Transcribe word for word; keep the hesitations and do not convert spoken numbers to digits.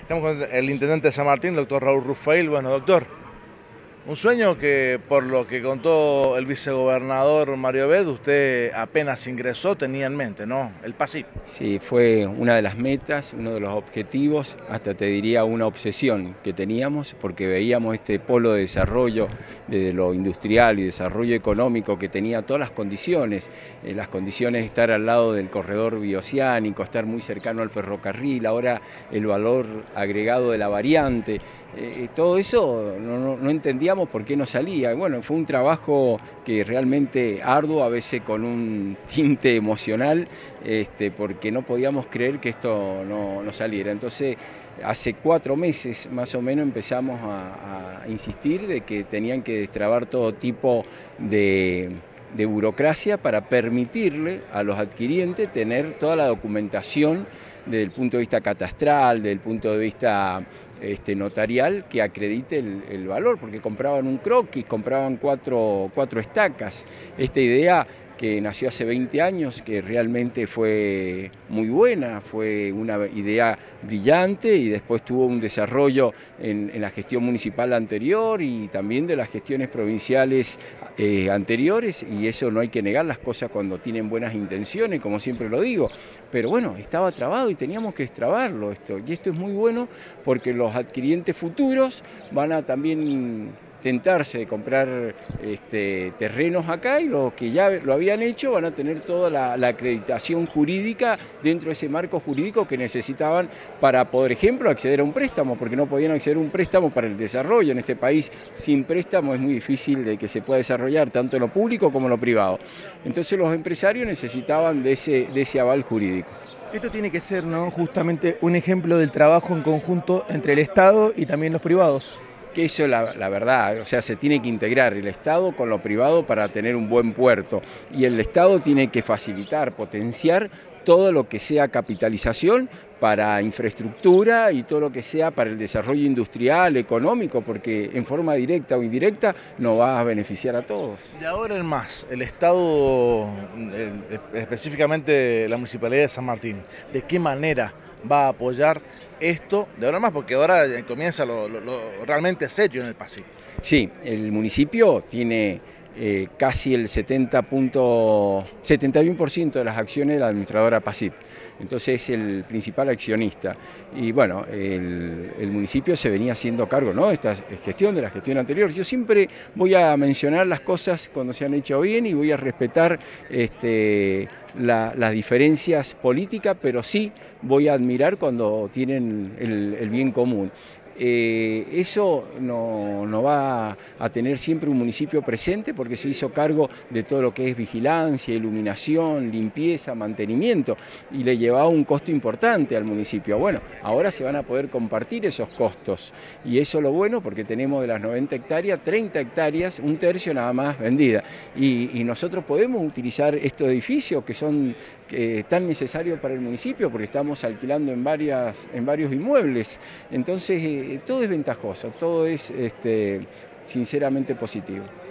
Estamos con el intendente de San Martín, doctor Raúl Rufail. Bueno, doctor, un sueño que, por lo que contó el vicegobernador Mario Abed, usted apenas ingresó tenía en mente, ¿no? El PASIP. Sí, fue una de las metas, uno de los objetivos, hasta te diría una obsesión que teníamos, porque veíamos este polo de desarrollo de lo industrial y desarrollo económico que tenía todas las condiciones, eh, las condiciones de estar al lado del corredor bioceánico, estar muy cercano al ferrocarril, ahora el valor agregado de la variante, eh, todo eso no, no, no entendíamos por qué no salía. Bueno, fue un trabajo que realmente arduo, a veces con un tinte emocional, este, porque no podíamos creer que esto no, no saliera. Entonces, hace cuatro meses más o menos empezamos a, a insistir de que tenían que destrabar todo tipo de, de burocracia para permitirle a los adquirientes tener toda la documentación desde el punto de vista catastral, desde el punto de vista este, notarial, que acredite el, el valor, porque compraban un croquis, compraban cuatro, cuatro estacas. Esta idea que nació hace veinte años, que realmente fue muy buena, fue una idea brillante y después tuvo un desarrollo en, en la gestión municipal anterior y también de las gestiones provinciales eh, anteriores, y eso no hay que negar las cosas cuando tienen buenas intenciones, como siempre lo digo, pero bueno, estaba trabado y teníamos que destrabarlo esto, y esto es muy bueno porque los adquirientes futuros van a también tentarse de comprar este, terrenos acá, y los que ya lo habían hecho van a tener toda la, la acreditación jurídica dentro de ese marco jurídico que necesitaban para, por ejemplo, acceder a un préstamo, porque no podían acceder a un préstamo para el desarrollo. En este país, sin préstamo es muy difícil de que se pueda desarrollar tanto en lo público como en lo privado. Entonces los empresarios necesitaban de ese, de ese aval jurídico. Esto tiene que ser, ¿no?, justamente un ejemplo del trabajo en conjunto entre el Estado y también los privados. Que eso es la, la verdad, o sea, se tiene que integrar el Estado con lo privado para tener un buen puerto, y el Estado tiene que facilitar, potenciar todo lo que sea capitalización para infraestructura y todo lo que sea para el desarrollo industrial, económico, porque en forma directa o indirecta nos va a beneficiar a todos. De ahora en más, el Estado, específicamente la Municipalidad de San Martín, ¿de qué manera va a apoyar esto de ahora en más? Porque ahora comienza lo, lo, lo realmente serio en el PASIP. Sí, el municipio tiene eh, casi el setenta setenta y uno por ciento de las acciones de la administradora PASIP. Entonces es el principal accionista. Y bueno, el, el municipio se venía haciendo cargo, ¿no?, de esta gestión, de la gestión anterior. Yo siempre voy a mencionar las cosas cuando se han hecho bien y voy a respetar este, la, las diferencias políticas, pero sí voy a admirar cuando tienen el, el bien común. Eh, eso no, no va a tener siempre un municipio presente, porque se hizo cargo de todo lo que es vigilancia, iluminación, limpieza, mantenimiento, y le llevaba un costo importante al municipio. Bueno, ahora se van a poder compartir esos costos, y eso es lo bueno, porque tenemos de las noventa hectáreas, treinta hectáreas, un tercio nada más vendida, y, y nosotros podemos utilizar estos edificios que son eh, tan necesarios para el municipio, porque estamos alquilando en, varias, en varios inmuebles. Entonces, eh, todo es ventajoso, todo es este, sinceramente positivo.